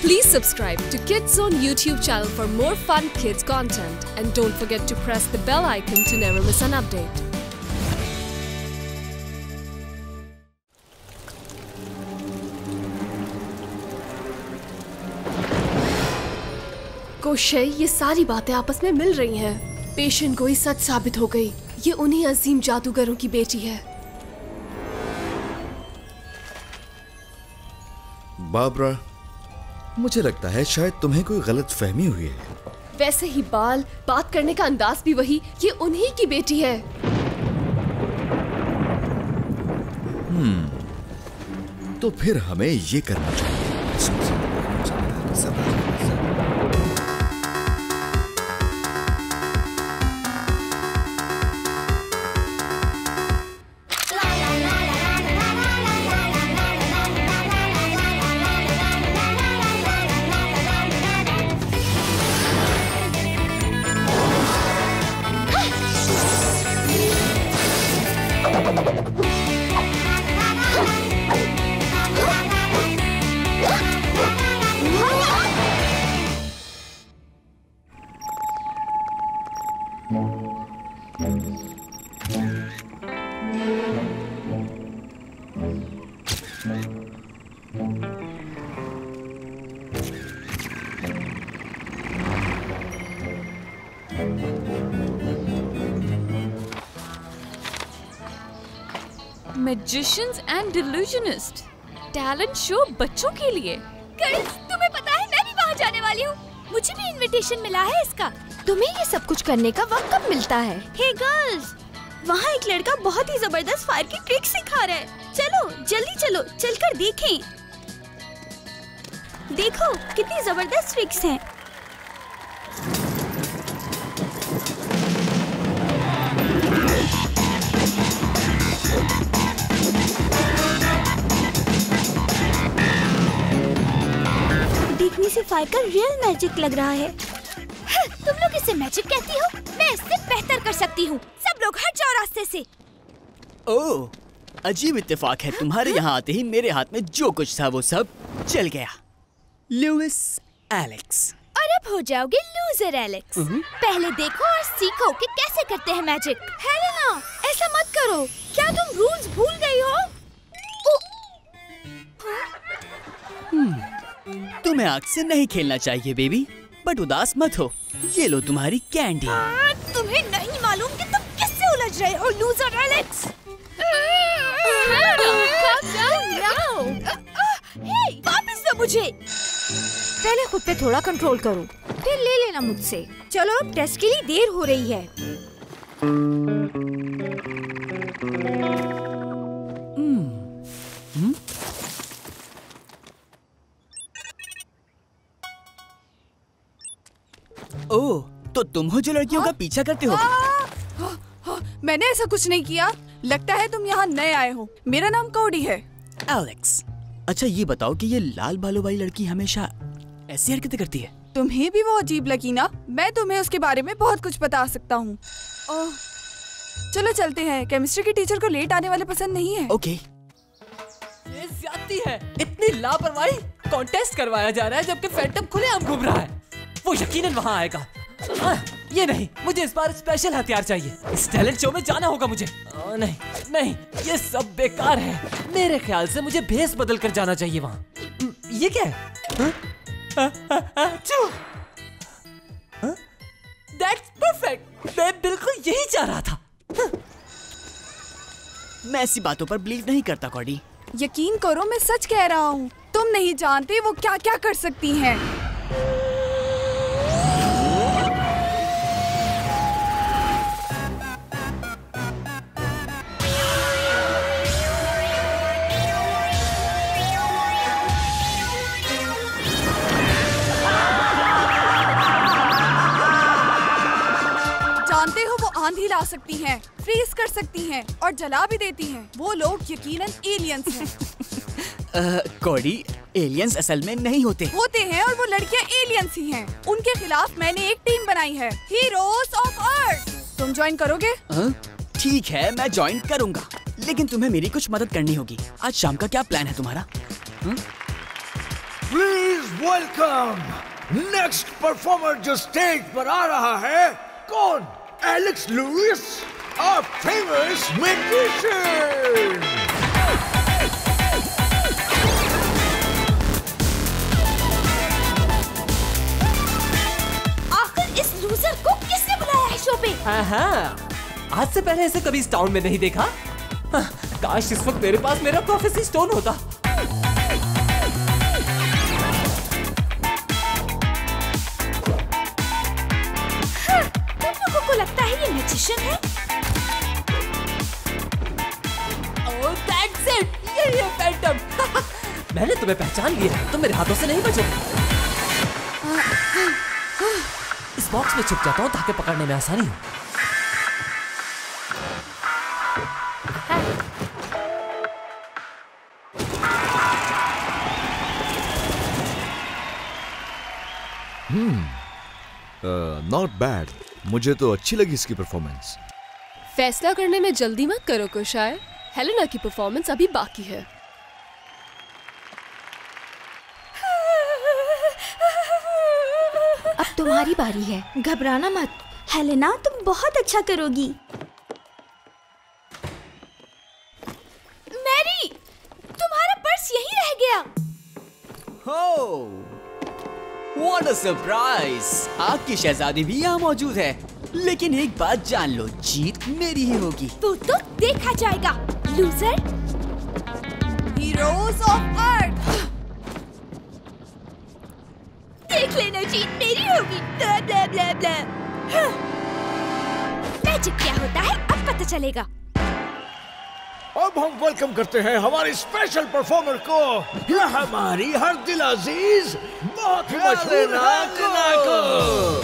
Please subscribe to Kids Zone YouTube channel for more fun kids content and don't forget to press the bell icon to never miss an update. कोशे, ये सारी बातें आपस में मिल रही हैं। Patient गोई सच साबित हो गई। ये उन्हीं अजीम जादूगरों की बेटी है। बाबरा, मुझे लगता है शायद तुम्हें कोई गलत फहमी हुई है। वैसे ही बाल, बात करने का अंदाज भी वही। ये उन्हीं की बेटी है। तो फिर हमें ये करना चाहिए। Magicians and illusionist talent show बच्चों के लिए। गर्ल्स, तुम्हें पता है मैं भी वहाँ जाने वाली हूँ। मुझे भी इनविटेशन मिला है इसका। तुम्हें ये सब कुछ करने का वक्त कब मिलता है? हे गर्ल्स, वहाँ एक लड़का बहुत ही जबरदस्त फायर की ट्रिक सिखा रहा है। चलो जल्दी चलो, चलकर देखें। देखो कितनी जबरदस्त ट्रिक्स हैं। देखने से फायर का रियल मैजिक लग रहा है। तुम लोग इसे मैजिक कहती हो? मैं इससे बेहतर कर सकती हूँ। सब लोग हट जाओ रास्ते से। ओह, अजीब इत्तेफाक है। तुम्हारे यहाँ आते ही मेरे हाथ में जो कुछ था वो सब चल गया। Louis Alex. और अब हो जाओगे लूजर एलेक्स। पहले देखो और सीखो कि कैसे करते हैं मैजिक। हेलेना, ऐसा मत करो। क्या तुम रूल्स भूल गई हो? तुम्हें आग से नहीं खेलना चाहिए बेबी, बट उदास मत हो। ये लो तुम्हारी कैंडी। तुम्हें नहीं मालूम कि तुम किससे उलझ रहे हो लूजर एलेक्स। वापस दो मुझे। पहले खुद पे थोड़ा कंट्रोल करो, फिर ले लेना मुझसे। चलो अब टेस्ट के लिए देर हो रही है। ओह, तो तुम हो जो लड़कियों का पीछा करते हो? मैंने ऐसा कुछ नहीं किया। लगता है तुम यहाँ नए आए हो। मेरा नाम कोडी है। एलेक्स, अच्छा ये बताओ कि ये लाल बालों वाली लड़की हमेशा ऐसी हरकतें करती है? तुम्हें भी वो अजीब लगी ना? मैं तुम्हें उसके बारे में बहुत कुछ बता सकता हूँ। चलो चलते हैं। केमिस्ट्री के टीचर को लेट आने वाले पसंद नहीं है। ओके। ये ज्यादती है। इतनी लापरवाही। कॉन्टेस्ट करवाया जा रहा है जबकि फैंटम खुलेआम घूम रहा है। वो यकीनन वहाँ आएगा। ये नहीं, मुझे इस बार स्पेशल हथियार चाहिए। इस टैलेंट शो में जाना होगा मुझे। नहीं नहीं, ये सब बेकार है। मेरे ख्याल से मुझे भेस बदल कर जाना चाहिए वहाँ। ये क्या है? That's perfect। मैं बिल्कुल यही चाह रहा था। मैं ऐसी बातों पर बिलीव नहीं करता कॉडी। यकीन करो, मैं सच कह रहा हूँ। तुम नहीं जानते वो क्या क्या कर सकती हैं। जानते हो वो आंधी ला सकती हैं, फ्रीज कर सकती हैं और जला भी देती हैं। वो लोग यकीनन एलियंस हैं। कॉडी, एलियंस असल में नहीं होते हैं और वो लड़कियां एलियंस ही हैं। उनके खिलाफ मैंने एक टीम बनाई है, हीरोज ऑफ अर्थ। तुम ज्वाइन करोगे? ठीक है, मैं ज्वाइन करूंगा, लेकिन तुम्हें मेरी कुछ मदद करनी होगी। आज शाम का क्या प्लान है तुम्हारा? Please welcome. नेक्स्ट परफॉर्मर जो स्टेज पर आ रहा है, कौन? Alex Louis, a famous magician। आखिर इस लूजर को किसने बुलाया है शो पे? आज से पहले इसे कभी इस टाउन में नहीं देखा। काश इस वक्त मेरे पास मेरा प्रोफेसी स्टोन होता। तुम लोगों को लगता है ये मैजिशियन है? Oh, that's it! यही है फैंटम। मैंने तुम्हें पहचान लिया है, तुम मेरे हाथों से नहीं बचोगे। इस बॉक्स में छुप जाता हूँ ताकि पकड़ने में आसानी हो। Not bad. मुझे तो अच्छी लगी इसकी परफॉर्मेंस। फैसला करने में जल्दी मत करो कुशाय, हेलेना की परफॉर्मेंस अभी बाकी है। अब तुम्हारी बारी है, घबराना मत। हेलेना, तुम बहुत अच्छा करोगी। मैरी, तुम्हारा पर्स यहीं रह गया। What a surprise! आपकी शहजादी भी यहाँ मौजूद है। लेकिन एक बात जान लो, जीत मेरी ही होगी। वो तो देखा जाएगा, लूजर। हीरोज ऑफ अर्थ, देख लेना, जीत मेरी होगी। ब्ला ब्ला ब्ला ब्ला। मैजिक क्या होता है अब पता चलेगा। अब हम वेलकम करते हैं हमारी स्पेशल परफॉर्मर को, यह हमारी हर दिल अजीज बहुत ही मशहूर हेलेना को।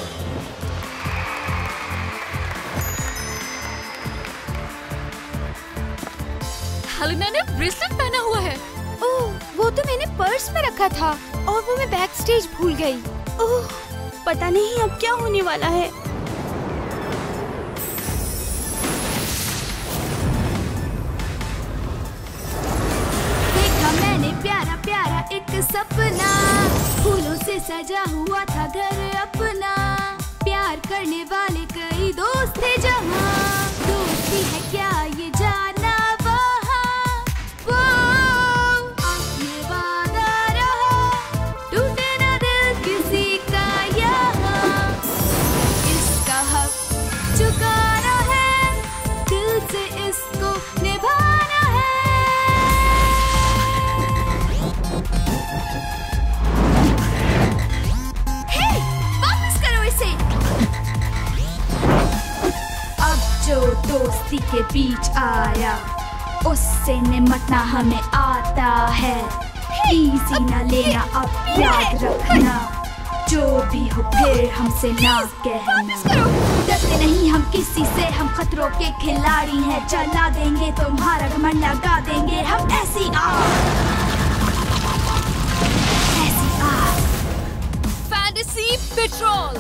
हेलेना ने ब्रेसलेट पहना हुआ है। ओह, वो तो मैंने पर्स में रखा था और वो मैं बैक स्टेज भूल गई। ओह, पता नहीं अब क्या होने वाला है। देखा मैंने प्यारा प्यारा एक सपना, फूलों से सजा हुआ था घर अपना। प्यार करने वाले कई दोस्त थे जहाँ, दोस्ती है क्या ये जाना वहाँ। वो ये वादा रहा, टूटे ना दिल किसी का यहाँ। इसका हक चुकाना है, दिल से इसको निभाना है। हे, वापस करो इसे। अब जो दोस्ती के बीच आया, उससे निमटना हमें आता है। इजी न लेना, अब याद रखना, जो भी हो फिर हमसे ना कहना। डरते नहीं हम किसी से, हम खतरों के खिलाड़ी हैं। जला देंगे तुम्हारा घमंड, लगा देंगे हम ऐसी आग, ऐसी आग। Fantasy patrol.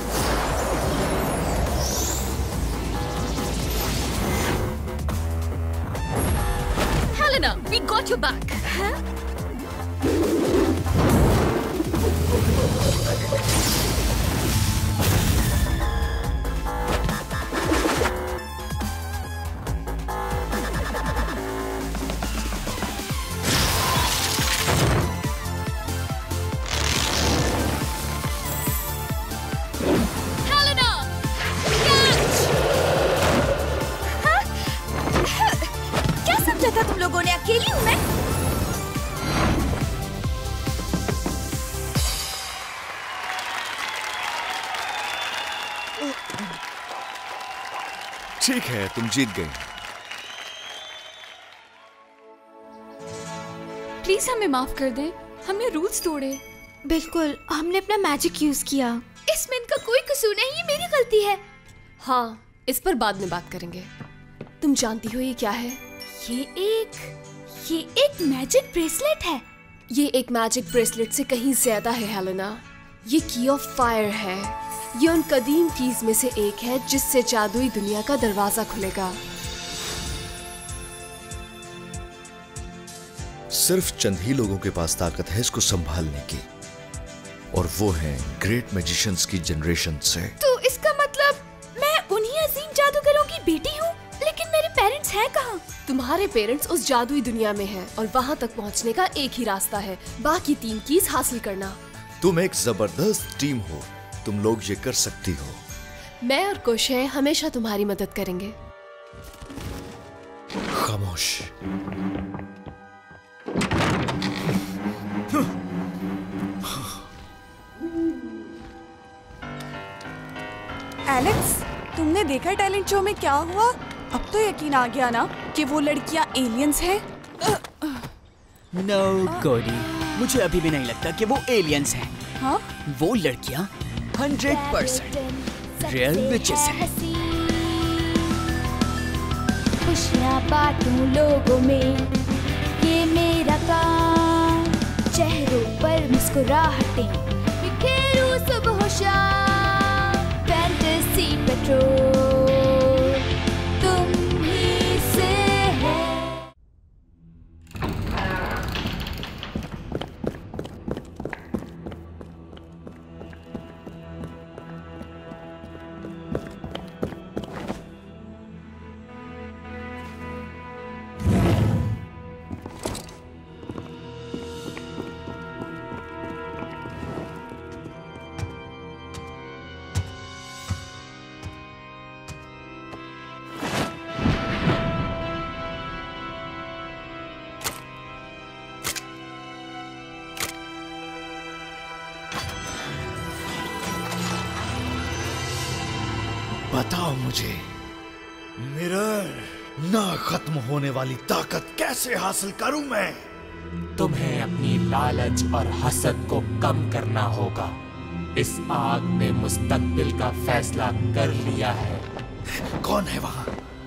Helena, we got your back. Helena, catch! क्या समझा था तुम लोगों ने? अकेली हूँ मैं? ठीक है, तुम जीत गई। प्लीज हमें माफ कर दे, हमने रूल्स तोड़े। बिल्कुल, हमने अपना मैजिक यूज किया। इसमें इनका कोई कसूर नहीं, ये मेरी गलती है। हाँ, इस पर बाद में बात करेंगे। तुम जानती हो ये क्या है? ये एक मैजिक ब्रेसलेट है। ये एक मैजिक ब्रेसलेट से कहीं ज्यादा है हेलेना। ये की ऑफ फायर है। ये उन कदीम कीज में से एक है जिससे जादुई दुनिया का दरवाजा खुलेगा। सिर्फ चंद ही लोगों के पास ताकत है इसको संभालने की। और वो हैं ग्रेट मैजिशियंस की जनरेशन से। तो इसका मतलब मैं उन्हीं अजीम जादूगरों की बेटी हूँ, लेकिन मेरे पेरेंट्स हैं कहाँ? तुम्हारे पेरेंट्स उस जादुई दुनिया में हैं और वहाँ तक पहुँचने का एक ही रास्ता है, बाकी 3 कीज हासिल करना। तुम एक जबरदस्त टीम हो, तुम लोग ये कर सकती हो। मैं और कुशे हमेशा तुम्हारी मदद करेंगे। खामोश। एलेक्स, तुमने देखा टैलेंट शो में क्या हुआ? अब तो यकीन आ गया ना कि वो लड़कियां एलियंस हैं? नो कोडी, मुझे अभी भी नहीं लगता कि वो एलियंस हैं। हाँ? वो लड़कियां 100% रियल विचेस हैं। खुशियाँ बांटूं लोगों में, ये मेरा काम। चेहरों पर मुस्कुराहटें बिखेरूं सुबह शाम। फैंटेसी पेट्रोल तुम ही से है। बताओ मुझे, मिरर, ना खत्म होने वाली ताकत कैसे हासिल करूं मैं? तुम्हें अपनी लालच और हसद को कम करना होगा। इस आग ने मुस्तकबिल का फैसला कर लिया है। कौन है वहां?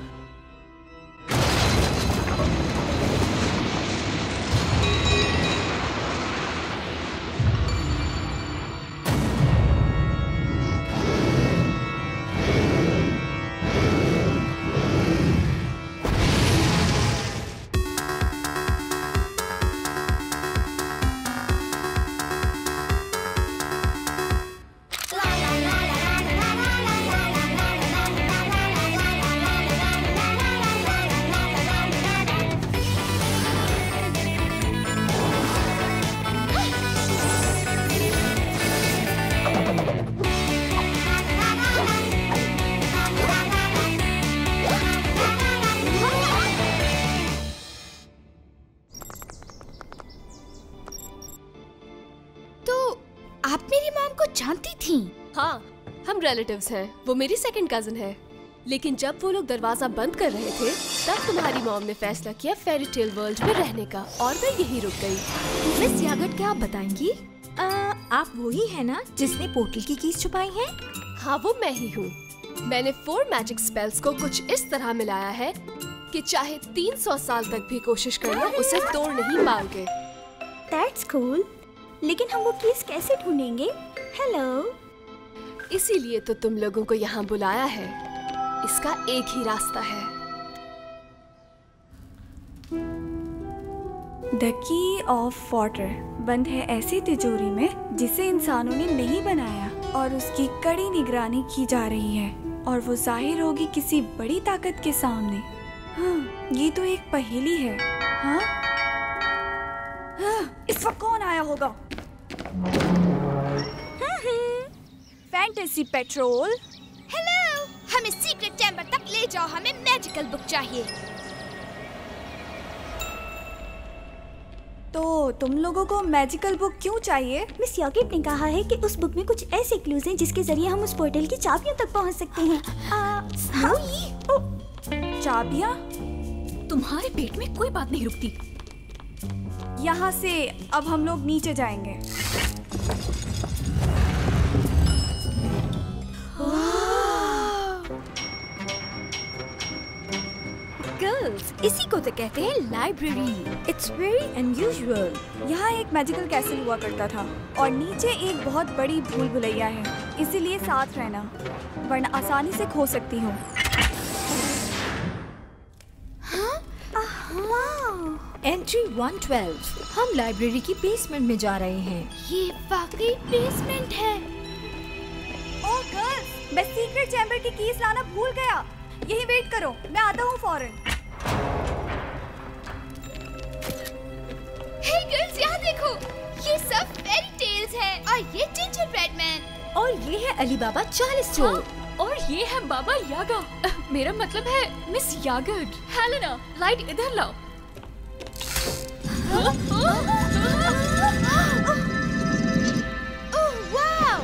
जानती थी? हाँ, हम रिलेटिव्स हैं। वो मेरी सेकंड कजिन है। लेकिन जब वो लोग दरवाजा बंद कर रहे थे, तब तुम्हारी मॉम ने फैसला किया फेरी टेल वर्ल्ड में रहने का, और मैं यही रुक गई। मिस यागट, क्या आप बताएंगी? आप वही है ना जिसने पोर्टल की कीज छुपाई हैं? हाँ, वो मैं ही हूँ। मैंने 4 मैजिक स्पेल्स को कुछ इस तरह मिलाया है कि चाहे 300 साल तक भी कोशिश कर लो, उसे तोड़ नहीं पाओगे। That's cool. लेकिन हम वो कीज कैसे ढूंढेंगे? हेलो। इसीलिए तो तुम लोगों को यहाँ बुलाया है। इसका एक ही रास्ता है। द की ऑफ वाटर बंद है ऐसी तिजोरी में जिसे इंसानों ने नहीं बनाया, और उसकी कड़ी निगरानी की जा रही है, और वो जाहिर होगी किसी बड़ी ताकत के सामने। हाँ, ये तो एक पहेली है। हाँ? हाँ, इस वक्त कौन आया होगा? Fantasy patrol. हेलो, हमें सीक्रेट चैम्बर तक ले जाओ, हमें मैजिकल बुक चाहिए। तो तुम लोगों को मैजिकल बुक क्यों चाहिए? मिस यॉकेट ने कहा है कि उस बुक में कुछ ऐसे क्लूज हैं जिसके जरिए हम उस पोर्टल की चाबियों तक पहुंच सकते हैं। चाबियाँ? तुम्हारे पेट में कोई बात नहीं रुकती। यहाँ से अब हम लोग नीचे जाएंगे। गर्ल्स, इसी को तो कहते हैं लाइब्रेरी। It's very unusual. यहाँ एक मैजिकल कैसल हुआ करता था, और नीचे एक बहुत बड़ी भूल भुलैया है। इसीलिए साथ रहना, वरना आसानी से खो सकती हूँ। एंट्री 112। हम लाइब्रेरी की बेसमेंट में जा रहे हैं। ये वाकई बेसमेंट है। ओह गर्ल्स, मैं सीक्रेट चैम्बर की कीज लाना भूल गया। यही वेट करो, मैं आता हूँ फौरन। हे गर्ल्स, यहाँ देखो, ये सब फेरी टेल्स है और ये जिंजरब्रेड मैन और ये है अलीबाबा 40 चोर। और ये है बाबा यागा। मेरा मतलब है मिस यागर्ड। हेलेना, लाइट इधर लाओ। ओह वाव!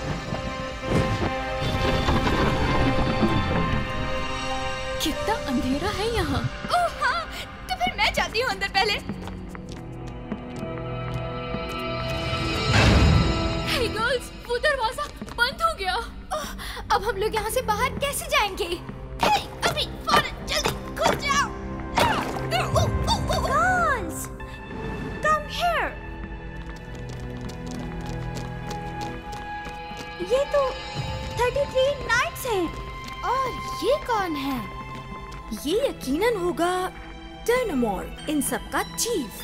कितना अंधेरा है यहाँ। ओह हाँ, तो फिर मैं जाती हूँ अंदर पहले। हे गर्ल्स, वो दरवाजा बंद हो गया। अब हम लोग यहाँ से बाहर कैसे जाएंगे? हे, अभी फौरन जल्दी खुद जाओ। Girls, come here. ये तो 33 नाइट्स हैं। और ये कौन है? ये यकीनन होगा टर्नमोर, इन सब का चीफ।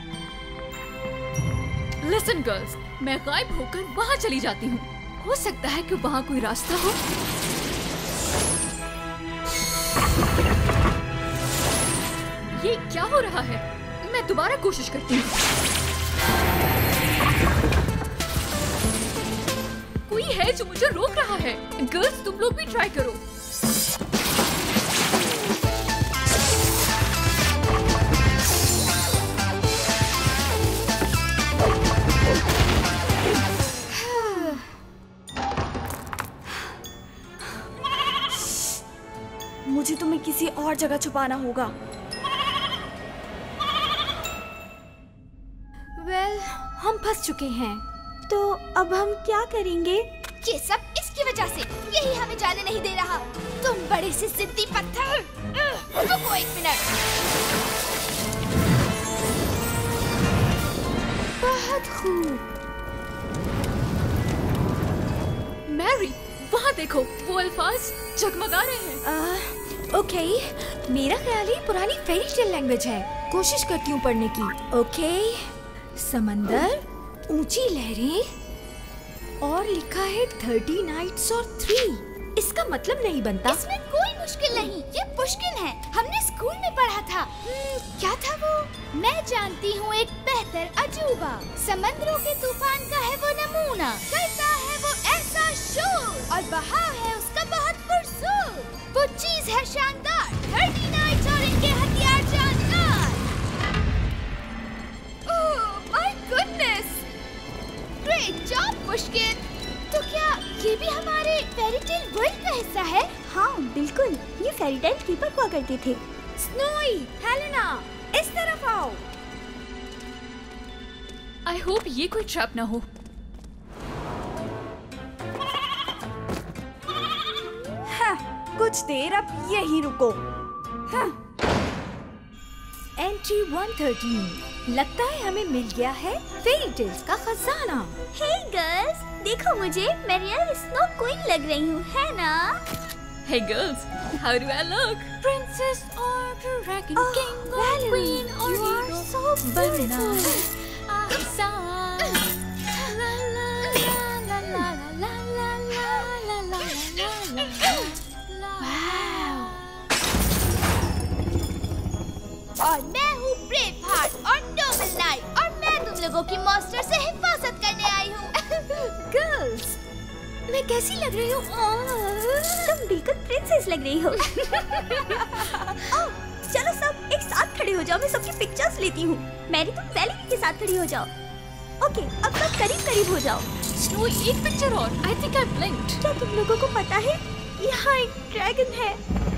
लिसन गर्ल्स, मैं गायब होकर वहाँ चली जाती हूँ। हो सकता है कि वहाँ कोई रास्ता हो। ये क्या हो रहा है? मैं दोबारा कोशिश करती हूँ। कोई है जो मुझे रोक रहा है। गर्ल्स, तुम लोग भी ट्राई करो। मुझे तुम्हें किसी और जगह छुपाना होगा। वेल, हम फंस चुके हैं। तो अब हम क्या करेंगे? ये सब इसकी वजह से। यही हमें जाने नहीं दे रहा। तुम बड़े से जिद्दी पत्थर। रुको एक मिनट। बहुत खूब। मैरी, वहाँ देखो, वो अल्फाज जगमगा रहे हैं। ओके, मेरा ख्याल ही पुरानी फेरी टेल लैंग्वेज है। कोशिश करती हूँ पढ़ने की। ओके, समंदर, ऊंची लहरें और लिखा है 30 नाइट्स और 3। इसका मतलब नहीं बनता। इसमें कोई मुश्किल नहीं, ये पुष्किन है। हमने स्कूल में पढ़ा था। क्या था वो? मैं जानती हूँ एक बेहतर अजूबा। समंदरों के तूफान का है वो नमूना। करता है वो ऐसा शोर और बहाव है उसका बहुत पुरजोर। वो चीज है शानदार, 30 नाइट्स और इनके हथियार जानदार। Oh my goodness, great job Pushkin. तो क्या ये भी हमारे फेरी टेल वर्ल्ड का हिस्सा है? हाँ बिल्कुल, ये फेरी टेल कीपर हुआ करते थे। स्नोई, हेलेना, इस तरफ आओ। आई होप ये कोई ट्रैप ना हो। कुछ देर अब यही रुको। एंट्री 113। लगता है हमें मिल गया है फेरी टेल्स का खजाना। हे गर्ल्स, देखो मुझे, मैं रियल स्नो क्वीन लग रही हूँ, है ना? Hey girls, how do I look? Princess or Dragon King or Queen or you are Hero? so beautiful. और मैं हूँ ब्रेव हार्ट और नोबल नाइट और मैं तुम लोगों की मॉन्स्टर से हिफाजत करने आई हूँ। गर्ल्स, मैं कैसी लग रही हूँ? तुम बिल्कुल प्रिंसेस लग रही हो। चलो सब एक साथ खड़े हो जाओ, मैं सबकी पिक्चर्स लेती हूँ। मैरी, तुम वेलेरी के साथ खड़ी हो जाओ। ओके, अब सब करीब करीब हो जाओ। स्नो, एक पिक्चर और। I think I blinked. क्या तुम लोगों को पता है यहाँ एक ड्रैगन है?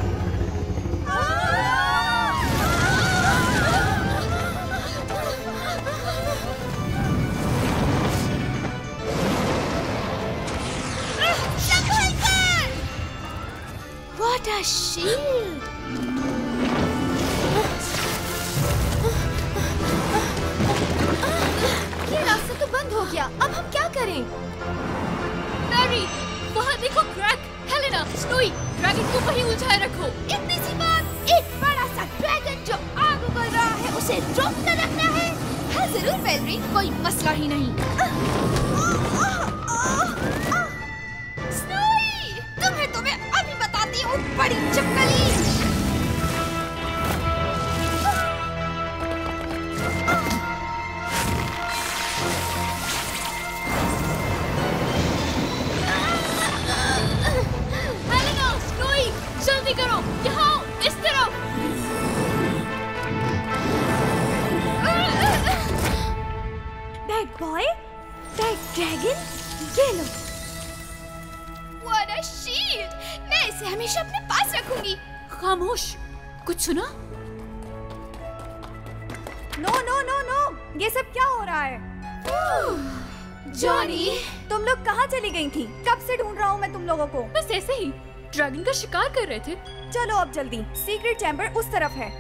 What a shield! ये रास्ता तो बंद हो गया। अब हम क्या करें? मैरी, वहाँ देखो क्रैक। हेलेना, स्नोई, ड्रैगन को वहीं उलझाए रखो। इतनी सी बात, एक बड़ा सा ड्रैगन जो आग उगल रहा है उसे रोक कर रखो। जरूर वेलरी, कोई मसला ही नहीं। स्नोई, तुम्हें अभी बताती हूँ, बड़ी चपकली। हेलेना, स्नोई, जल्दी करो, यहाँ इस तरफ। बैड बॉय, बैड ड्रैगन, ये लो। What a shield! मैं इसे हमेशा अपने पास रखूंगी। खामोश, कुछ सुना? नो नो नो नो, ये सब क्या हो रहा है? जॉनी, तुम लोग कहाँ चली गई थी? कब से ढूंढ रहा हूँ मैं तुम लोगों को। बस ऐसे ही ड्रैगन का शिकार कर रहे थे। चलो अब जल्दी, सीक्रेट चैम्बर उस तरफ है।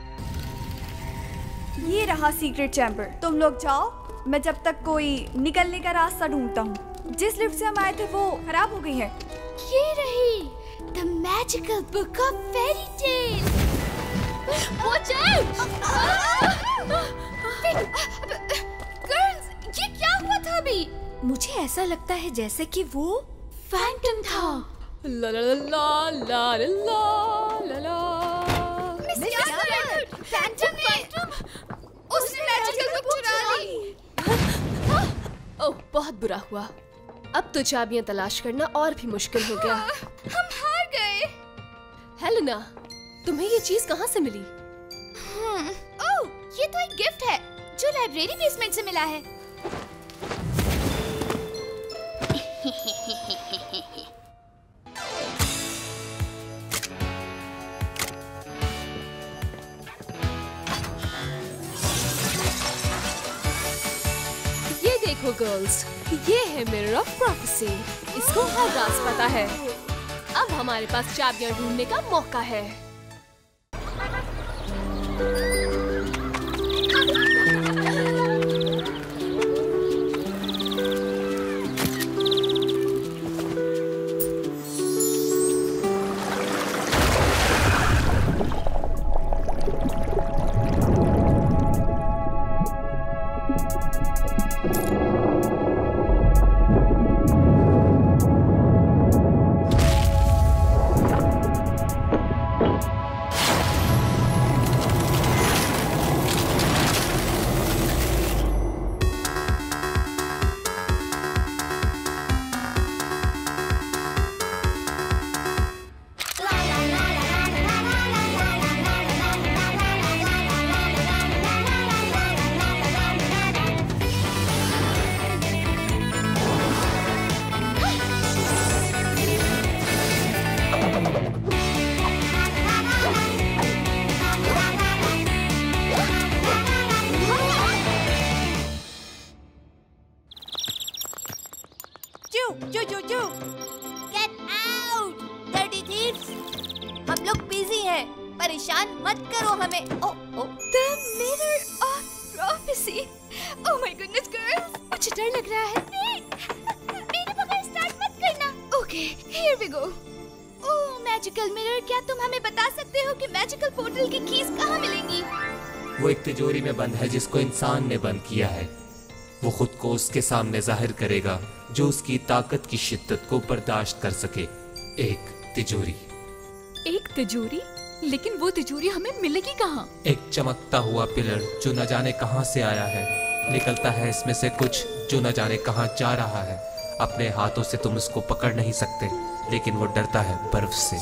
ये रहा सीक्रेट चैम्बर, तुम लोग जाओ, मैं जब तक कोई निकलने का रास्ता ढूंढता हूँ। जिस लिफ्ट से हम आए थे वो खराब हो गई है। ये रही The Magical Book of Fairy Tale। Watch out! Girls, ये क्या हुआ था अभी? मुझे ऐसा लगता है जैसे कि वो फैंटम था। ला ला ला ला ला ला ला ला। मिस यार, फैंटम उसने मैजिकल बुक चुरा ली। ओह, बहुत बुरा हुआ। अब तो चाबियां तलाश करना और भी मुश्किल हो गया। हम हार गए। हेलेना, तुम्हें ये चीज कहाँ से मिली? ओह, ये तो एक गिफ्ट है जो लाइब्रेरी बेसमेंट से मिला है। ये देखो गर्ल्स, ये है मिरर ऑफ प्रोफेसी। इसको हर राज पता है। अब हमारे पास चाबियां ढूंढने का मौका है। Get out, dirty thieves! हम लोग बिजी हैं, परेशान मत करो हमें। The Mirror of Prophecy। Oh my goodness girls, मुझे डर लग रहा है। मेरे बगैर स्टार्ट मत करना। Okay, here we go। Oh magical mirror, क्या तुम हमें बता सकते हो कि मैजिकल पोर्टल की कीज कहाँ मिलेंगी? वो एक तिजोरी में बंद है जिसको इंसान ने बंद किया है। वो खुद को उसके सामने जाहिर करेगा जो उसकी ताकत की शिद्दत को बर्दाश्त कर सके। एक तिजोरी। एक तिजोरी? लेकिन वो तिजोरी हमें मिलेगी कहाँ? एक चमकता हुआ पिलर जो न जाने कहाँ से आया है। निकलता है इसमें से कुछ जो न जाने कहाँ जा रहा है। अपने हाथों से तुम उसको पकड़ नहीं सकते, लेकिन वो डरता है बर्फ से।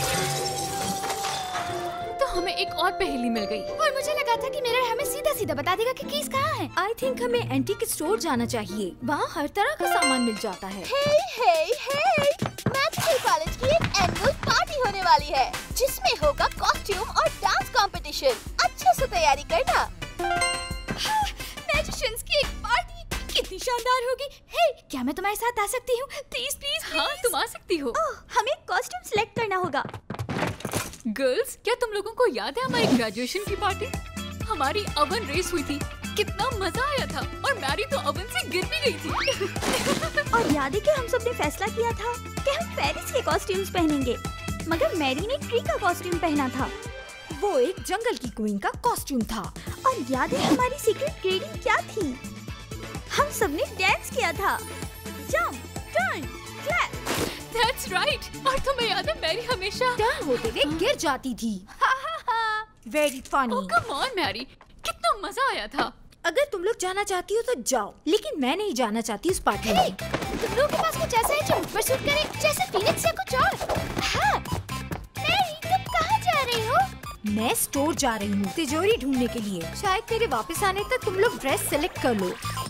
तो हमें एक और पहेली मिल गई। और मुझे लगा था कि मिरर हमें सीधा सीधा बता देगा कि कीज कहाँ है। आई थिंक हमें एंटीक स्टोर जाना चाहिए, वहाँ हर तरह का सामान मिल जाता है। हे मैजिकल कॉलेज की एक एनुअल पार्टी होने वाली है जिसमें होगा कॉस्ट्यूम और डांस कंपटीशन। अच्छे से तैयारी करना। मैजिशियंस की एक पार्टी कितनी शानदार होगी। हे, क्या मैं तुम्हारे साथ आ सकती हूँ? Please please. हाँ, तुम आ सकती हो। हमें कॉस्ट्यूम सिलेक्ट करना होगा। गर्ल्स, क्या तुम लोगों को याद है हमारी ग्रेजुएशन की पार्टी? हमारी ओवन रेस हुई थी, कितना मजा आया था। और मैरी तो ओवन से गिर भी गई थी। और याद है कि हम सबने फैसला किया था कि हम पेरिस के कॉस्ट्यूम्स पहनेंगे, मगर मैरी ने ट्री का कॉस्ट्यूम पहना था। वो एक जंगल की क्वीन का कॉस्ट्यूम था। और याद है हमारी सीक्रेट ग्रेडिंग क्या थी? हम सबने डांस किया था। Jump, turn, clap. That's right. और तुम्हें याद है मैरी हमेशा टर्न होते हुए गिर जाती थी। Very funny. Oh come on Mary, कितना मजा आया था। अगर तुम लोग जाना चाहती हो तो जाओ, लेकिन मैं नहीं जाना चाहती उस पार्टी में। तुम लोगों के पास कुछ ऐसा है जो मुझ पर सूट करे, जैसे फीनिक्स या कुछ और? हाँ। मैरी, तुम कहाँ जा रही हो? मैं स्टोर जा रही हूँ तिजोरी ढूंढने के लिए। शायद तेरे वापस आने तक तुम लोग ड्रेस सेलेक्ट कर लो।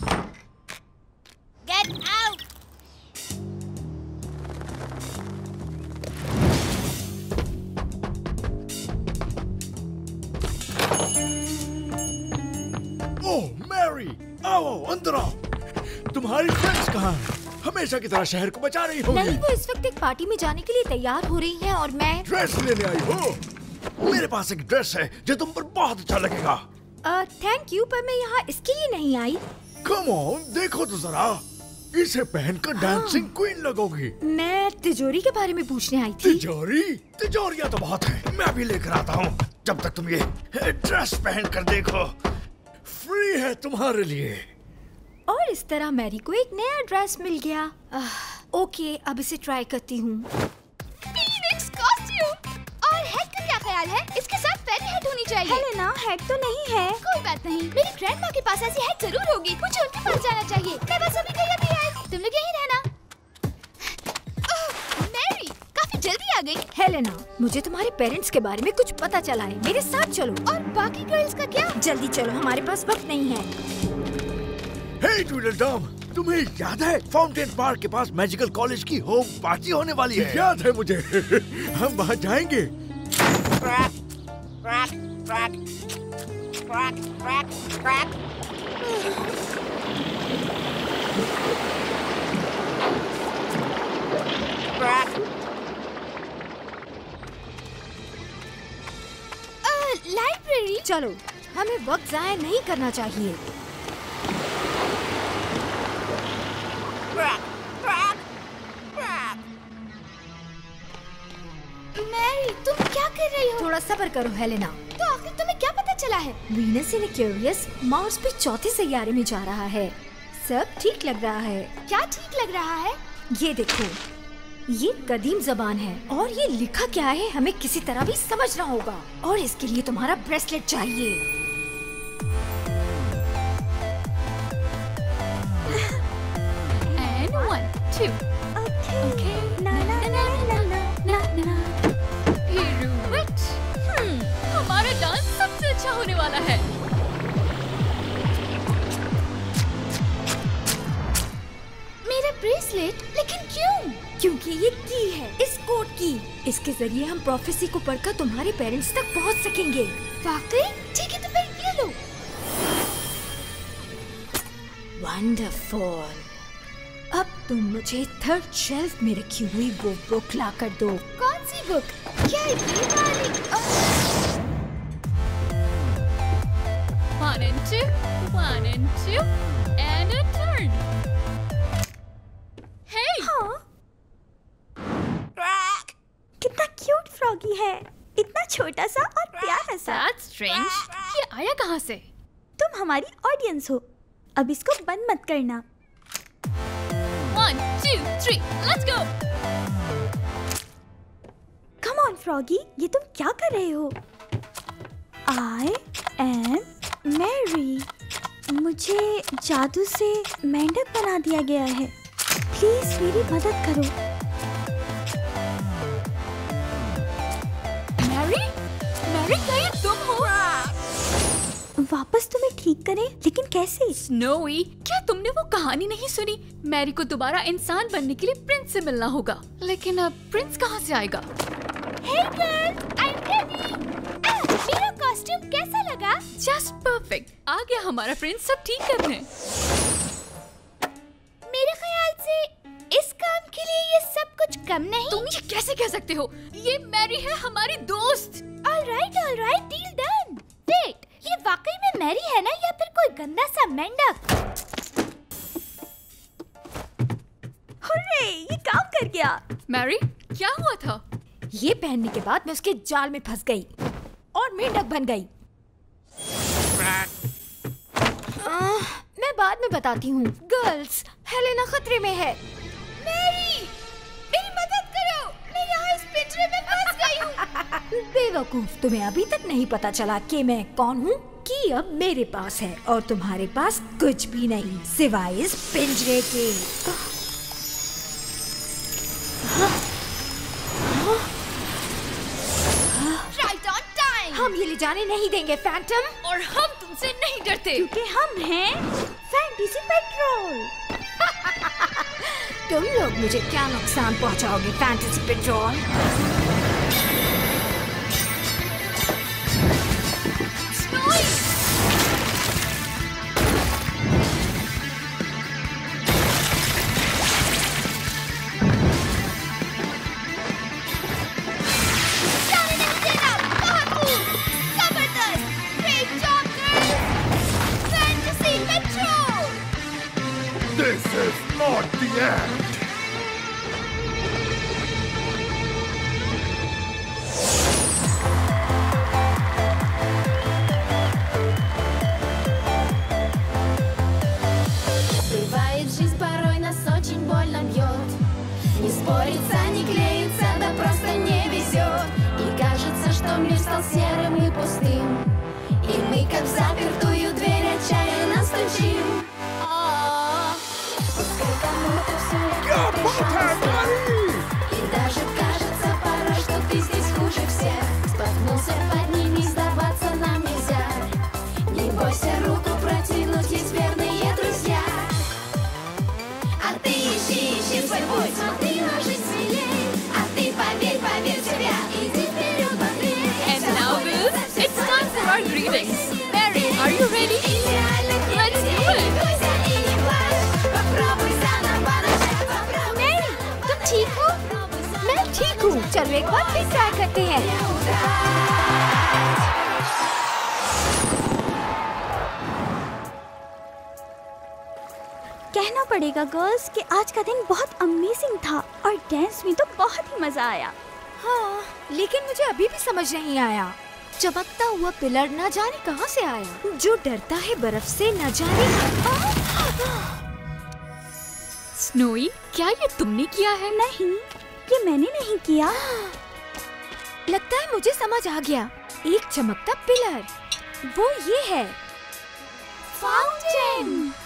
Get out! ओह मैरी, आओ अंदर आओ। तुम्हारी फ्रेंड्स कहाँ हैं? हमेशा की तरह शहर को बचा रही होगी। नहीं, वो इस वक्त एक पार्टी में जाने के लिए तैयार हो रही हैं और मैं ड्रेस लेने आई हो? मेरे पास एक ड्रेस है जो तुम पर बहुत अच्छा लगेगा। थैंक यू, पर मैं यहाँ इसके लिए नहीं आई। कम ऑन, देखो तो जरा, इसे पहनकर डांसिंग क्वीन लगोगी। मैं तिजोरी के बारे में पूछने आई थी। तिजोरी? तिजोरियाँ तो बहुत हैं, मैं भी लेकर आता हूँ। जब तक तुम ये ड्रेस पहन कर देखो, फ्री है तुम्हारे लिए। और इस तरह मैरी को एक नया ड्रेस मिल गया। ओके, अब इसे ट्राई करती हूँ। Phoenix costume. और हेड का क्या ख्याल है? इसके साथ फेरी हेड होनी चाहिए। हेलेना, हेड तो नहीं है। कोई बात नहीं, मेरी ग्रैंडमा के पास ऐसी हेड जरूर होगी। मुझे उनके पास जाना चाहिए। मैं बस अभी गई अभी आई। तुम लोग यहीं रहना। मैरी, काफी जल्दी आ गई। हेलेना, मुझे तुम्हारे पेरेंट्स के बारे में कुछ पता चला है, मेरे साथ चलो। और बाकी गर्ल्स का क्या? जल्दी चलो, हमारे पास वक्त नहीं है। हे ट्विडलडम, तुम्हें याद है फाउंटेन पार्क के पास मैजिकल कॉलेज की होम पार्टी होने वाली है? याद है मुझे। हम वहाँ जाएंगे। लाइब्रेरी? चलो, हमें वक्त जाया नहीं करना चाहिए। मैरी, तुम क्या कर रही हो? थोड़ा सब्र करो हेलेना। तो आखिर तुम्हें क्या पता चला है? वीनस इन क्यूरियस मार्स पे चौथे सैयारे में जा रहा है। सब ठीक लग रहा है। क्या ठीक लग रहा है? ये देखो, ये कदीम जबान है और ये लिखा क्या है हमें किसी तरह भी समझना होगा। और इसके लिए तुम्हारा ब्रेसलेट चाहिए। And 1, 2. Okay. ना ना ना ना ना ना ना। Pirouette. हमारा डांस सबसे अच्छा होने वाला है। मेरा ब्रेसलेट? लेकिन क्यों? क्योंकि ये की है, इस कोड की। इसके जरिए हम प्रोफेसी को पढ़कर तुम्हारे पेरेंट्स तक पहुंच सकेंगे। वाकई? ठीक है, तो फिर ये लो। वंडरफुल। अब तुम मुझे थर्ड शेल्फ में रखी हुई वो बुक ला कर दो। कौन सी बुक? क्या ये वाली? 1 and 2, 1 and 2, and a turn. Hey! कितना क्यूट फ्रॉगी है, इतना छोटा सा और प्यारा सा। That's strange. ये आया कहाँ से? तुम हमारी ऑडियंस हो, अब इसको बंद मत करना। 1, 2, 3, let's go. Come on froggy, ये तुम क्या कर रहे हो? I am Mary। मुझे जादू से मेंढक बना दिया गया है। प्लीज मेरी मदद करो। मैरी? मैरी, क्या ये तुम हो? वापस तुम्हें ठीक करें, लेकिन कैसे? स्नोवी, क्या तुमने वो कहानी नहीं सुनी? मैरी को दोबारा इंसान बनने के लिए प्रिंस से मिलना होगा। लेकिन अब प्रिंस कहाँ से आएगा? Hey girl, I'm ready. मेरा कॉस्ट्यूम कैसा लगा? Just perfect. आ गया हमारा प्रिंस सब ठीक करने। मेरे ख्याल से इस काम के लिए ये सब कुछ कम नहीं। तुम ये कैसे कह सकते हो? ये मैरी है, हमारी दोस्त। All right, deal done. Wait, ये वाकई में मैरी है ना, या फिर कोई गंदा सा मेंढक? हुर्रे, ये काम कर गया। मैरी, क्या हुआ था? ये पहनने के बाद मैं उसके जाल में फंस गई और और मेंढक बन गई। मैं बाद में बताती हूँ। गर्ल्स, हेलेना खतरे में है। मेरी मदद करो, मैं यहाँ इस पिंजरे में फंस गई हूँ। बेवकूफ, तुम्हें अभी तक नहीं पता चला कि मैं कौन हूँ? कि अब मेरे पास है और तुम्हारे पास कुछ भी नहीं सिवाय इस पिंजरे के। Right on time। हम ये ले जाने नहीं देंगे फैंटम, और हम तुमसे नहीं डरते क्योंकि हम हैं फैंटेसी पेट्रोल। तुम लोग मुझे क्या नुकसान पहुंचाओगे fantasy patrol? This is not the end. Бывает, жизнь порой нас очень больно бьет. Не спорится, не клеится, да просто не везет. И кажется, что мир стал серым и пустым. И мы, как в запертую дверь, отчаянно стучим. Пускай кому-то все это пришел и даже кажется порой, что ты здесь хуже всех. Споткнулся, поднимись, сдаваться нам нельзя. Не бойся руку протянуть, есть верные друзья. А ты ищи свой путь, смотри на жизнь смелей. А ты поверь в себя, иди вперед быстрее. And now, Wills, it's time for our greetings. Mary, are you ready? Let's do it. Mary, तुम ठीक हो? मैं ठीक हूँ। चलो एक बार फिर ट्राई करते हैं। कहना पड़ेगा गर्ल्स कि आज का दिन बहुत अमेजिंग था और डांस में तो बहुत ही मजा आया। हाँ, लेकिन मुझे अभी भी समझ नहीं आया। चमकता हुआ पिलर न जाने कहाँ से आया, जो डरता है बर्फ से न जाने। स्नोई, क्या ये तुमने किया है? नहीं, ये मैंने नहीं किया। लगता है मुझे समझ आ गया। एक चमकता पिलर, वो ये है फाउंटेन।